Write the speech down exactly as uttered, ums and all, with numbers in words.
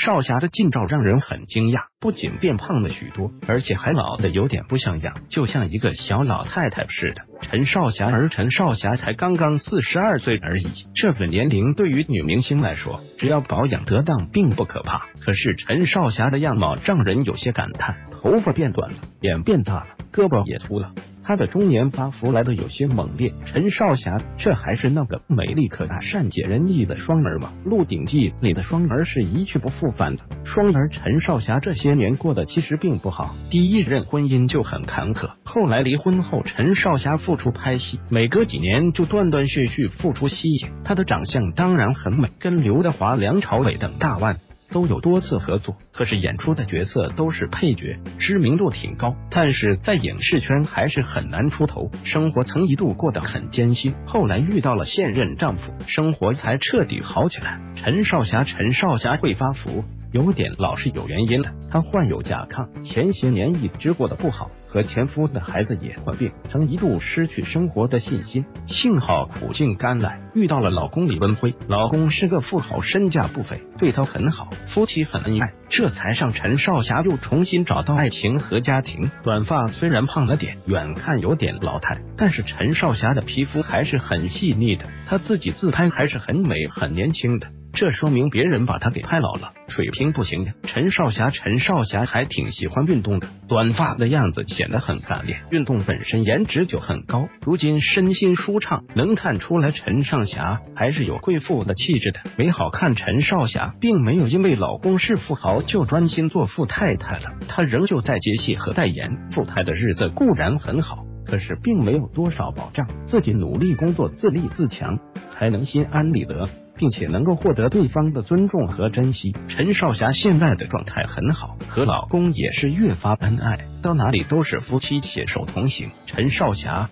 少霞的近照让人很惊讶，不仅变胖了许多，而且还老的有点不像样，就像一个小老太太似的。陈少霞，而陈少霞才刚刚四十二岁而已，这个年龄对于女明星来说，只要保养得当并不可怕。可是陈少霞的样貌让人有些感叹，头发变短了，脸变大了，胳膊也粗了。她的中年发福来的有些猛烈。陈少霞，这还是那个美丽可爱、善解人意的双儿吗？《鹿鼎记》里的双儿是一去不复返的。双儿陈少霞这些年过得其实并不好，第一任婚姻就很坎坷，后来离婚后，陈少霞复出拍戏，每隔几年就断断续续复出西影。她的长相当然很美，跟刘德华、梁朝伟等大腕都有多次合作，可是演出的角色都是配角，知名度挺高，但是在影视圈还是很难出头，生活曾一度过得很艰辛，后来遇到了现任丈夫，生活才彻底好起来。陈少霞，陈少霞会发福，有点老是有原因的，她患有甲亢，前些年一直过得不好，和前夫的孩子也患病，曾一度失去生活的信心，幸好苦尽甘来，遇到了老公李文辉，老公是个富豪，身价不菲，对她很好，夫妻很恩爱，这才让陈少霞又重新找到爱情和家庭。短发虽然胖了点，远看有点老态，但是陈少霞的皮肤还是很细腻的，她自己自拍还是很美很年轻的，这说明别人把她给拍老了，水平不行呀。陈少霞，陈少霞还挺喜欢运动的，短发的样子显得很干练，运动本身颜值就很高，如今身心舒畅，能看出来陈少霞还是有贵妇的气质的。没好看，陈少霞并没有因为老公是富豪就专心做富太太了，她仍旧在接戏和代言。富太的日子固然很好，可是并没有多少保障，自己努力工作，自立自强，才能心安理得，并且能够获得对方的尊重和珍惜。陈少霞现在的状态很好，和老公也是越发恩爱，到哪里都是夫妻携手同行。陈少霞